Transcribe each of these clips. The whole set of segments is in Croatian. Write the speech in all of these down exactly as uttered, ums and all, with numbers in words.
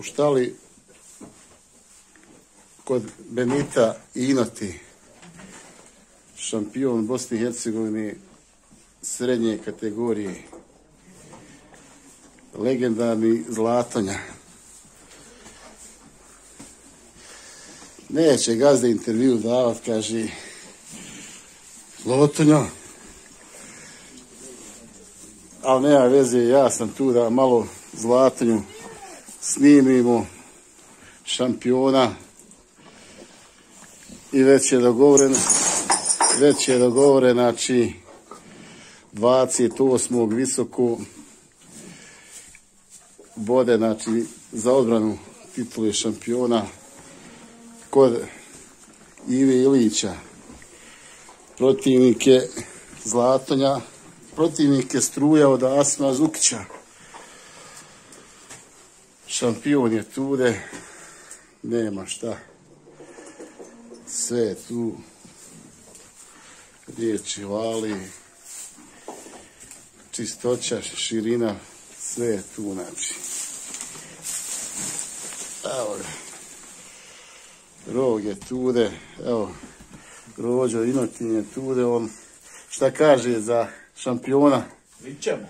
štali kod Benita i Inoti, šampion Bosne i Hercegovine srednje kategorije, legendarni Zlatonja. Neće gazda intervju davat, kaže Zlatonja, ali nema veze, ja sam tu da malo Zlatonju snimimo, šampiona, i već je dogovoren, već je dogovoren, znači dvadeset osmog visoko bode, znači za odbranu titule šampiona kod Ive Ilića. Protivnik je Zlatonja, protivnik je struja od Asma Zukića. Šampion je tude, nema šta. Sve je tu, riječi vali, čistoća, širina, sve je tu, znači. Evo ga. Rog je tude, evo, Rođo Inotin je tude, on šta kaže za šampiona? Vićemo.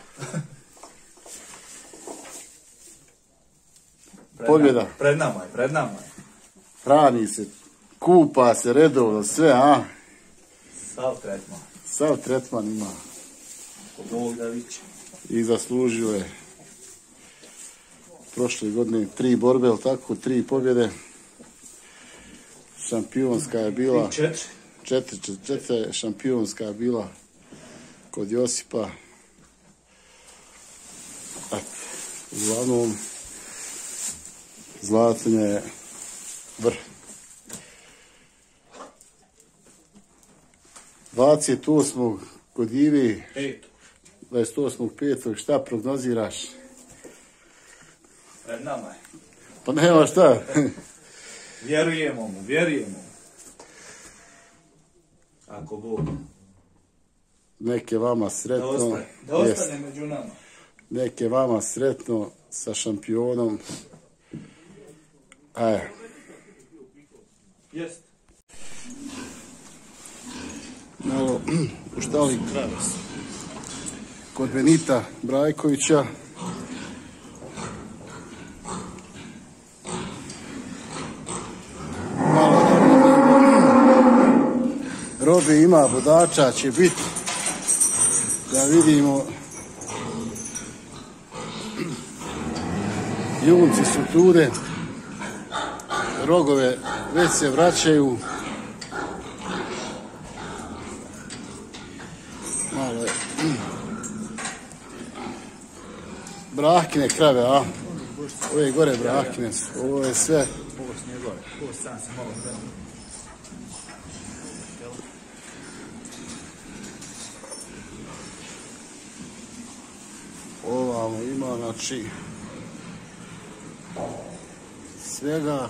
Pobjeda. Pred nama je, pred nama je. Hrani se, kupa se redovno, sve, a? Sav tretman. Sav tretman ima. Bog da viće. I zaslužio je prošle godine tri borbe, ali tako, tri pobjede. Šampionska je bila... Četiri. Četiri, četiri je šampionska je bila kod Josipa. Uglavnom, Zlatonja je vrh. dvadeset osmog kod Ivi, dvadeset osmog petog šta prognoziraš? Pred nama je. Pa nema šta. Vjerujemo mu, vjerujemo. Ako Bog. Neke vama sretno. Da ostane, da ostane među nama. Neke vama sretno sa šampionom. Ajde. Jest. Malo u štali kod Benita Brajkovića. Malo da vidimo. Robe ima, vodača će biti. Da vidimo. Junci su tude. Rogove već se vraćaju. Malo je. Brahkine krave, a? Ove gore brahkine su. Ovo je sve. Ovo s njegove. Ovo sam se malo krave. Ovamo ima, znači, svega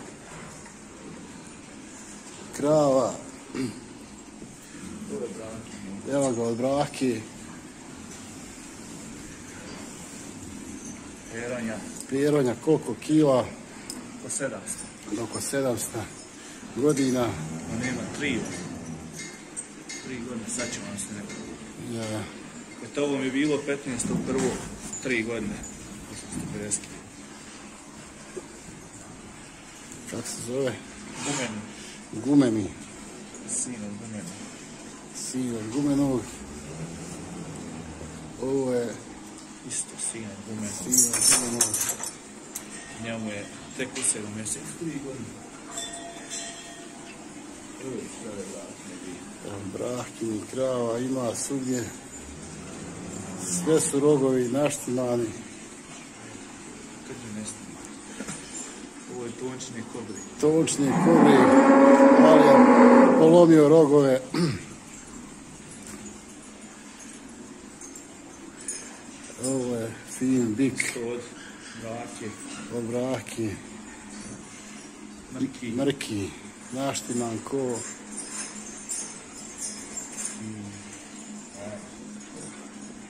krava. Evo ga od brahki. Peronja. Peronja, koliko kila? Oko sedamsto. Oko sedamsto godina. On ima tri. Tri godine, sad ćemo vam se nekako. Ja. Eto, ovo mi je bilo petnaesto prvo, tri godine. osamsto pedeset. Kako se zove? Gumeni. Gumeni. Sin od Gumeni. Sin od Gumenovog. Ovo je Isto sin od Gumeni. sin od Gumenovog. Njemu je tek u sedam mjeseci. Tri godine. Evo je krave vratne bi. Brahkini krava ima svugdje. Sve su rogovi naštimani. Krđe nestane. Ovo je tončine kobri. Tončni kobri, ali je polomio rogove. Ovo je fin bik. Od brake. Od brake. Mrki. Mrki. Naštiman ko.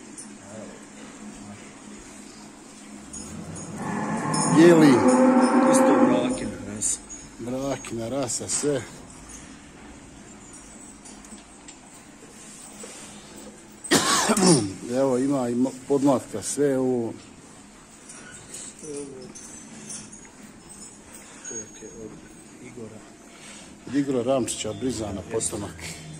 Bijeli. Makina rasa, sve. Evo ima i podmlatka, sve ovo. Od Igora Ramčića, Brizana, potomak.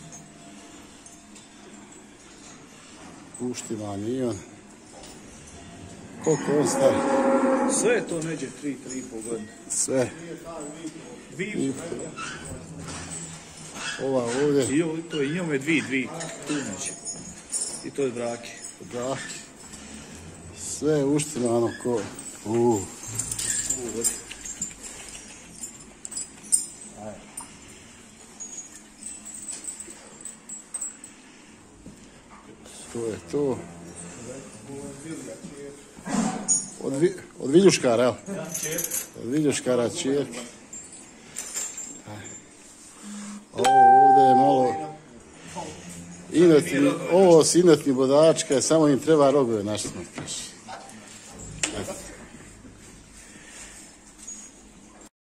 Puštivan i on. Koliko on stari? Sve je to neđe tri, tri i pol godine. Sve. Dvi. Ova ovdje. I ovo, to je njome dvi, dvi. Tu neđe. I to je braki. Braki. Sve je uštimano ko... Uuu. To je to. Od, vi, od viljuškara, evo. Od viljuškara čijek. Ovo ovdje je malo... Inotni, ovo s inotni bodačka, samo im treba rogove našli.